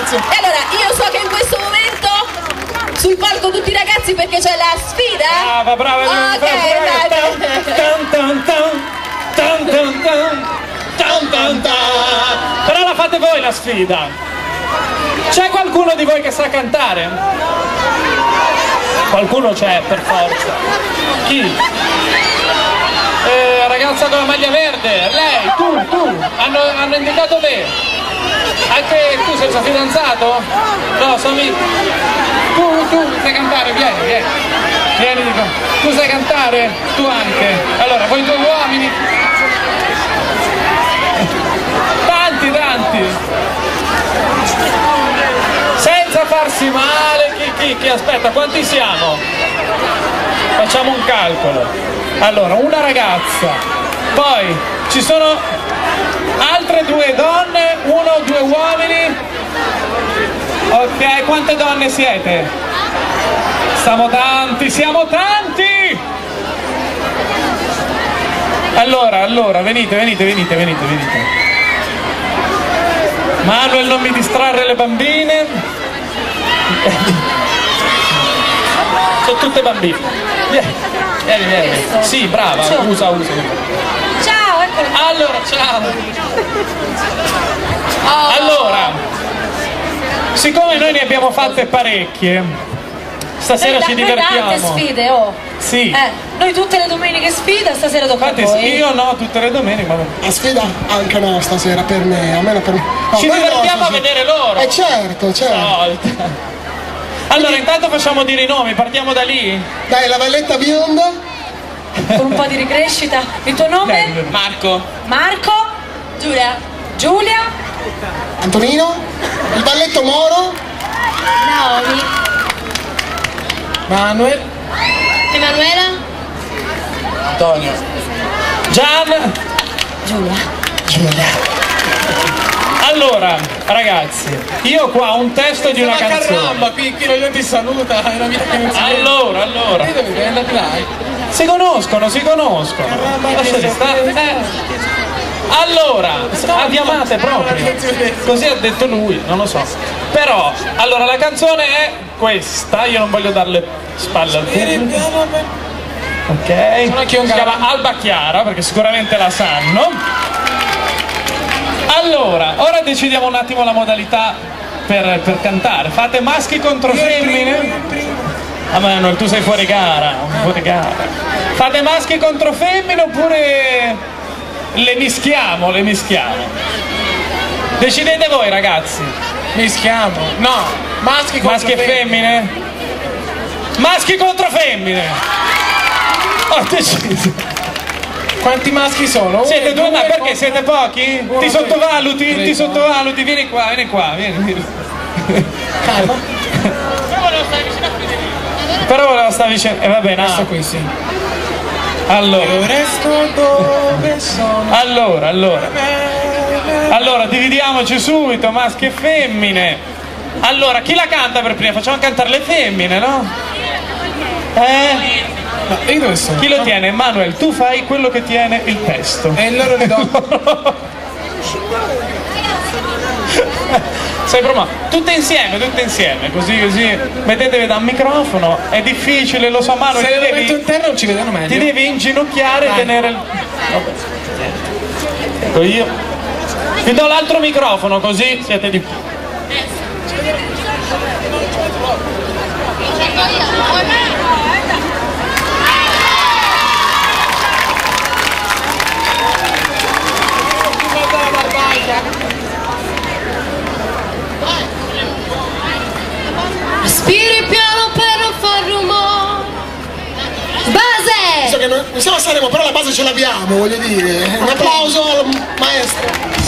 grazie. E allora, io so che in questo momento sul palco tutti i ragazzi perché c'è la sfida. Brava, brava. Ok, dai. Però la fate voi la sfida. C'è qualcuno di voi che sa cantare? Qualcuno c'è, per forza. Chi? Ragazza con la maglia verde, lei, tu, hanno indicato te. Anche tu sei suo fidanzato? No, sono tu sai cantare, vieni di qua. Tu sai cantare? Tu anche. Allora, voi due uomini. Tanti. Senza farsi male, chi? Aspetta, quanti siamo? Facciamo un calcolo. Allora, una ragazza, poi ci sono altre due donne, 1 o 2 uomini. Ok, quante donne siete? Siamo tanti! Allora, venite. Manuel, non mi distrarre le bambine. Sono tutte bambine. Vieni. Sì, brava, usa. Ciao, eccolo. Allora, ciao. Allora, siccome noi ne abbiamo fatte parecchie, stasera ci divertiamo. Tante sfide, oh. Sì. Noi tutte le domeniche sfida, stasera tocca a Infatti voi. io no, tutte le domeniche, ma La sfida anche no stasera per me, almeno per me. No, ci divertiamo a vedere loro. Certo. Stavolta. Allora, intanto facciamo dire i nomi, partiamo da lì. Dai, la valletta bionda. Con un po' di ricrescita. Il tuo nome? Marco. Giulia. Antonino. Il balletto Moro. Naomi. Manuel. Emanuela. Antonio. Gian. Giulia. Allora, ragazzi, io qua ho un testo di una canzone. Caramba, qui non ti saluta, è una vita che non si vede. Allora. È andati là. Si conoscono. Lasciate stare. Allora, abbiamate proprio. Così ha detto lui, non lo so. Però, allora, la canzone è questa. Io non voglio darle spalle al pubblico. Ok. Si chiama Alba Chiara, perché sicuramente la sanno. Allora, ora decidiamo un attimo la modalità per cantare. Fate maschi contro femmine? Ah, Manuel, tu sei fuori gara. Fate maschi contro femmine oppure le mischiamo? Decidete voi, ragazzi. Mischiamo. No, maschi e femmine? Maschi contro femmine. Ho deciso. Quanti maschi sono? Siete due, ma perché siete pochi? Ti sottovaluti, vieni qua. Calma. Però volevo stare vicino. E va bene, Questo qui sì. Allora. Io resto dove sono. Allora, dividiamoci subito, maschi e femmine. Allora, chi la canta per prima? Facciamo cantare le femmine, no? Ma io dove sono? Chi lo tiene? Manuel, tu fai quello che tiene il testo. E loro le do. Sei provato? Tutte insieme, così mettetevi da un microfono, è difficile, lo so, Manuel. Se lo metto in terra non ci vedono meglio. Ti devi inginocchiare e tenere il... Ecco io. Vi do l'altro microfono così siete di più. Respiri piano per non far rumore. Base! Visto che non siamo a Sanremo, però la base ce l'abbiamo, voglio dire. Un applauso al maestro.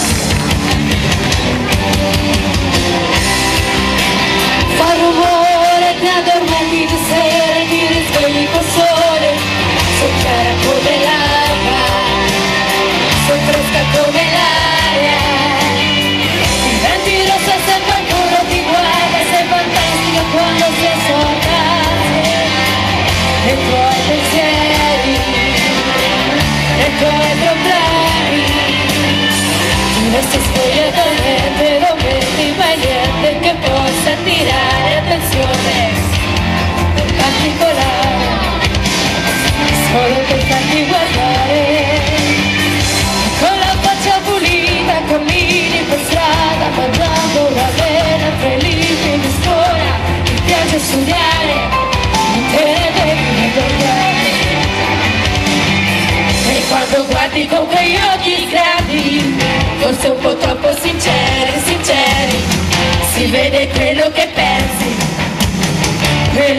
Fa rumore, ti addormenti di sera e ti risvegli col sole. Sono chiara come l'alba, sono fresca come l'aria. Diventi rossa se qualcuno ti guarda, sei fantastica quando sei sorda. E i tuoi pensieri, e i tuoi problemi. Tu resti spogliatamente, non vedi mai niente che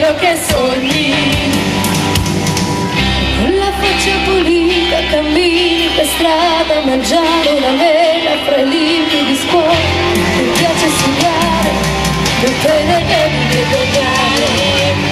quello che sogni. Con la faccia pulita cammini per strada a mangiare una mela fra i libri di scuola. Ti piace sognare, non te ne devi vergognare.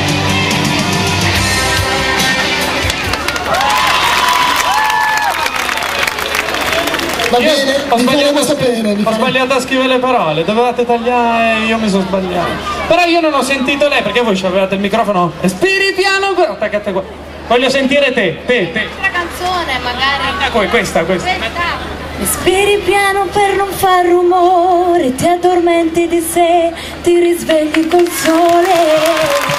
Va bene, ho sbagliato a scrivere le parole, dovevate tagliare, io mi sono sbagliato. Però io non ho sentito lei, perché voi avevate il microfono. Respiri piano, però attaccate qua. Voglio sentire te. Un'altra canzone magari. Questa. Respiri piano per non far rumore, ti addormenti di sé, ti risvegli col sole.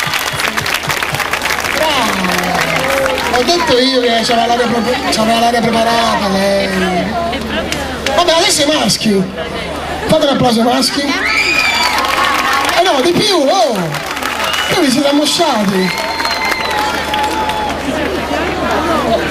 Ho detto io che c'aveva l'aria preparata lei. Vabbè, adesso i maschi. Fate un applauso ai maschi. No, di più, oh! Che vi siete ammosciati?